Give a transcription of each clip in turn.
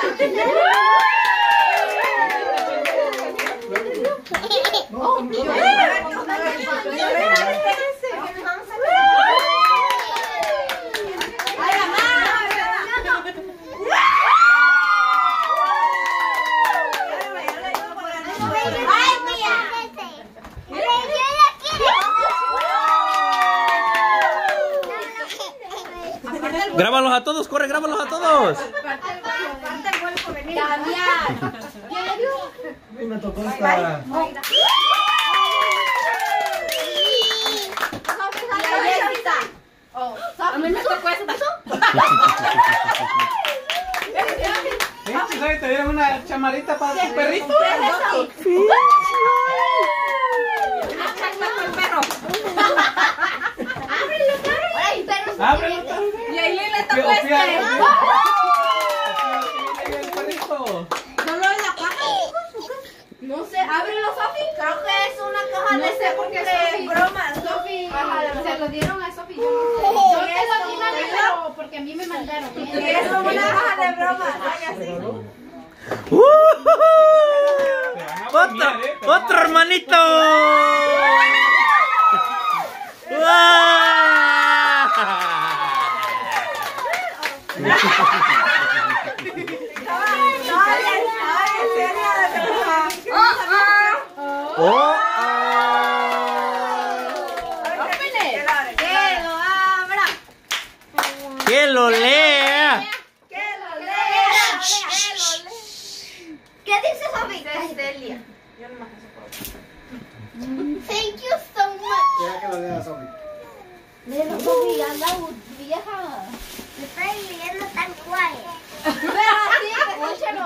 Grábalos a todos, corre, grábalos a todos. Me tocó esta. A mí me tocó eso. ¿Sabes? ¿Te dieron una chamarrita para tu perrito? Sí. ¡Ábrelo! Y ahí le tocó este. El perrito. ¿Solo en la caja? No sé, ábrelo, Sofi. Creo que es una caja de ese porque de bromas. Sofi. Se lo dieron a Sofi. Yo te lo di a mí, pero porque a mí me mandaron. Es una caja de bromas. ¡Otro hermanito! ¡Que lo lea! ¿Qué dice Sofi? Celia. Thank you so much. Deja que lo lea, Sofi. Léelo, Sofi, anda vieja. Me estoy leyendo tan quiet. Pero así, escúchalo.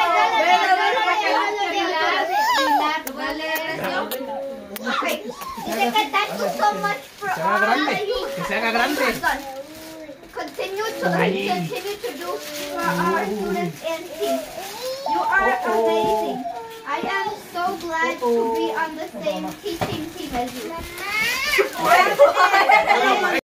Dice que thank you so much for all that you Que se haga grande. continue to do for our students and teams. You are amazing. I am so glad to be on the same teaching team as you.